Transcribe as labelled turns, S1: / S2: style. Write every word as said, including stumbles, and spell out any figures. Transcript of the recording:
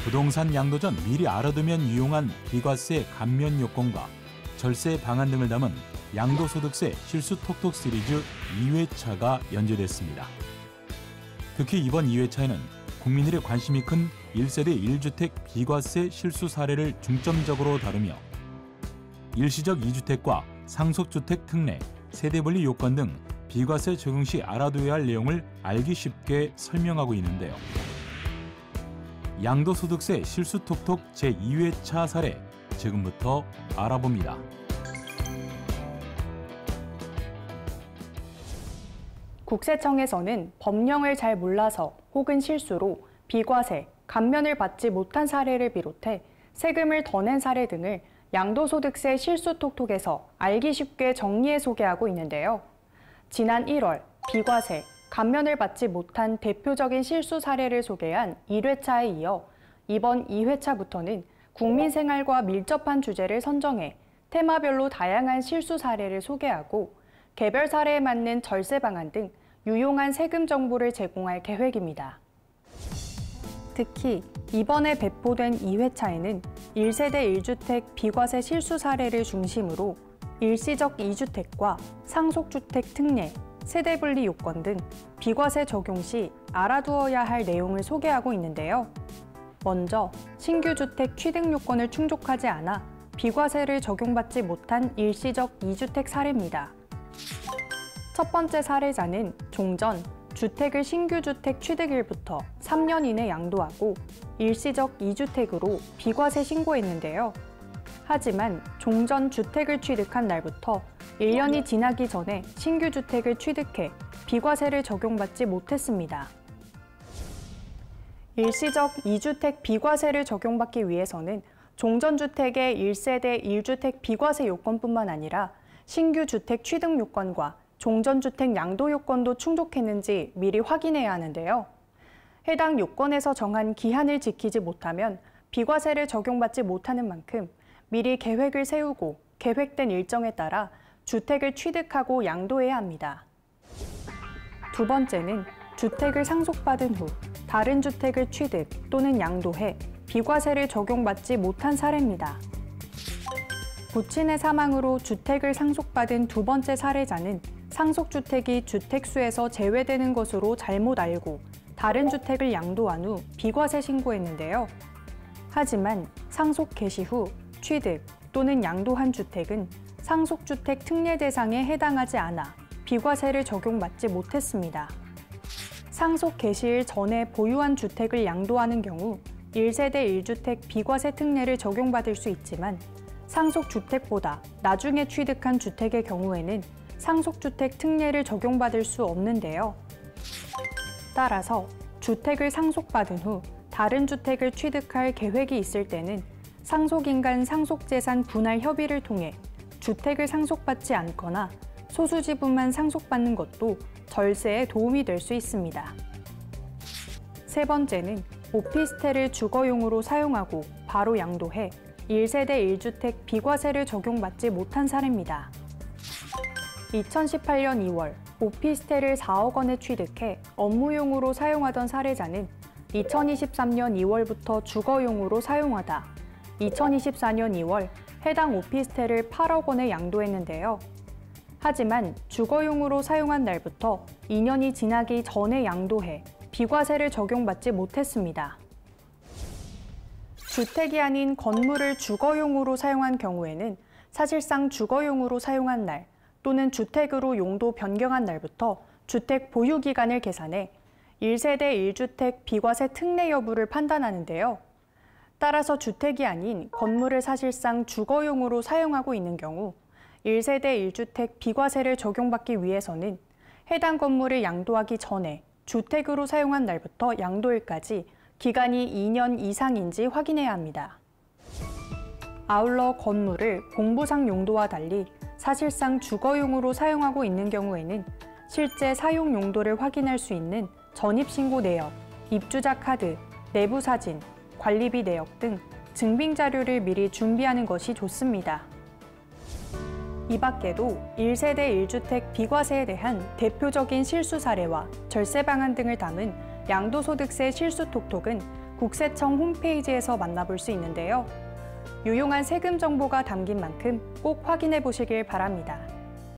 S1: 부동산 양도 전 미리 알아두면 유용한 비과세 감면 요건과 절세 방안 등을 담은 양도소득세 실수 톡톡 시리즈 이 회차가 연재됐습니다. 특히 이번 이 회차에는 국민들의 관심이 큰 일 세대 일 주택 비과세 실수 사례를 중점적으로 다루며 일시적 이 주택과 상속주택 특례, 세대분리 요건 등 비과세 적용 시 알아둬야 할 내용을 알기 쉽게 설명하고 있는데요. 양도소득세 실수 톡톡 제이 회차 사례 지금부터 알아봅니다.
S2: 국세청에서는 법령을 잘 몰라서 혹은 실수로 비과세, 감면을 받지 못한 사례를 비롯해 세금을 더 낸 사례 등을 양도소득세 실수 톡톡에서 알기 쉽게 정리해 소개하고 있는데요. 지난 일월 비과세, 감면을 받지 못한 대표적인 실수 사례를 소개한 일 회차에 이어 이번 이 회차부터는 국민 생활과 밀접한 주제를 선정해 테마별로 다양한 실수 사례를 소개하고 개별 사례에 맞는 절세 방안 등 유용한 세금 정보를 제공할 계획입니다. 특히 이번에 배포된 이 회차에는 일 세대 일 주택 비과세 실수 사례를 중심으로 일시적 이 주택과 상속주택 특례, 세대분리 요건 등 비과세 적용 시 알아두어야 할 내용을 소개하고 있는데요. 먼저 신규 주택 취득 요건을 충족하지 않아 비과세를 적용받지 못한 일시적 이 주택 사례입니다. 첫 번째 사례자는 종전, 주택을 신규 주택 취득일부터 삼 년 이내 양도하고 일시적 이 주택으로 비과세 신고했는데요. 하지만 종전 주택을 취득한 날부터 일 년이 지나기 전에 신규 주택을 취득해 비과세를 적용받지 못했습니다. 일시적 이 주택 비과세를 적용받기 위해서는 종전주택의 일 세대 일 주택 비과세 요건뿐만 아니라 신규 주택 취득 요건과 종전주택 양도 요건도 충족했는지 미리 확인해야 하는데요. 해당 요건에서 정한 기한을 지키지 못하면 비과세를 적용받지 못하는 만큼 미리 계획을 세우고 계획된 일정에 따라 주택을 취득하고 양도해야 합니다. 두 번째는 주택을 상속받은 후 다른 주택을 취득 또는 양도해 비과세를 적용받지 못한 사례입니다. 부친의 사망으로 주택을 상속받은 두 번째 사례자는 상속주택이 주택수에서 제외되는 것으로 잘못 알고 다른 주택을 양도한 후 비과세 신고했는데요. 하지만 상속 개시 후 취득 또는 양도한 주택은 상속주택 특례 대상에 해당하지 않아 비과세를 적용받지 못했습니다. 상속 개시일 전에 보유한 주택을 양도하는 경우 일 세대 일 주택 비과세 특례를 적용받을 수 있지만 상속주택보다 나중에 취득한 주택의 경우에는 상속주택 특례를 적용받을 수 없는데요. 따라서 주택을 상속받은 후 다른 주택을 취득할 계획이 있을 때는 상속인 간 상속재산 분할 협의를 통해 주택을 상속받지 않거나 소수지분만 상속받는 것도 절세에 도움이 될 수 있습니다. 세 번째는 오피스텔을 주거용으로 사용하고 바로 양도해 일 세대 일 주택 비과세를 적용받지 못한 사례입니다. 이천십팔 년 이월 오피스텔을 사억 원에 취득해 업무용으로 사용하던 사례자는 이천이십삼 년 이월부터 주거용으로 사용하다 이천이십사 년 이월 해당 오피스텔을 팔억 원에 양도했는데요. 하지만 주거용으로 사용한 날부터 이 년이 지나기 전에 양도해 비과세를 적용받지 못했습니다. 주택이 아닌 건물을 주거용으로 사용한 경우에는 사실상 주거용으로 사용한 날 또는 주택으로 용도 변경한 날부터 주택 보유 기간을 계산해 일 세대 일 주택 비과세 특례 여부를 판단하는데요. 따라서 주택이 아닌 건물을 사실상 주거용으로 사용하고 있는 경우 일 세대 일 주택 비과세를 적용받기 위해서는 해당 건물을 양도하기 전에 주택으로 사용한 날부터 양도일까지 기간이 이 년 이상인지 확인해야 합니다. 아울러 건물을 공부상 용도와 달리 사실상 주거용으로 사용하고 있는 경우에는 실제 사용 용도를 확인할 수 있는 전입신고 내역, 입주자 카드, 내부 사진, 관리비 내역 등 증빙 자료를 미리 준비하는 것이 좋습니다. 이 밖에도 일 세대 일 주택 비과세에 대한 대표적인 실수 사례와 절세 방안 등을 담은 양도소득세 실수 톡톡은 국세청 홈페이지에서 만나볼 수 있는데요. 유용한 세금 정보가 담긴 만큼 꼭 확인해 보시길 바랍니다.